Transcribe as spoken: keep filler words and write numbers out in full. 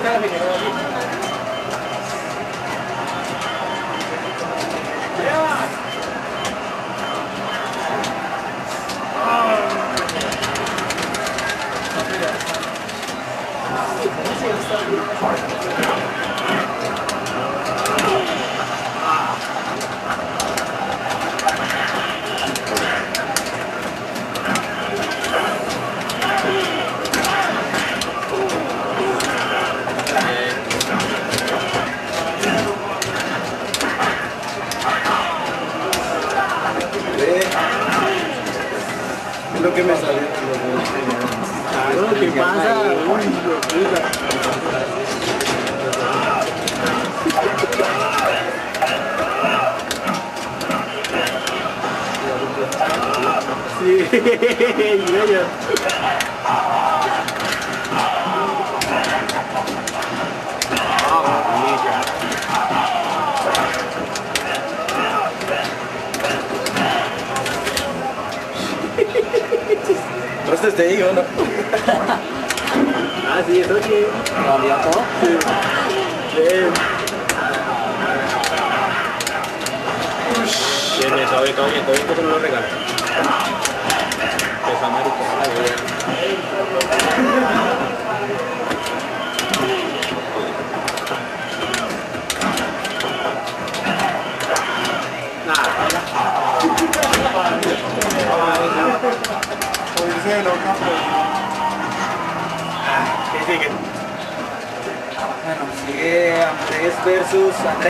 Es lo que me salió. ¿Qué pasa? Sí, yo. Entonces te digo, ¿no? Ah, sí, eso sí. ¿Todavía todo? Sí. Bien. Bien, bien, todo bien, todo bien, todo bien, que tú no lo regalas. Esa marica, Ponerse de loca, pues. ¿qué sigue? Bueno, sigue Andrés versus Andrés.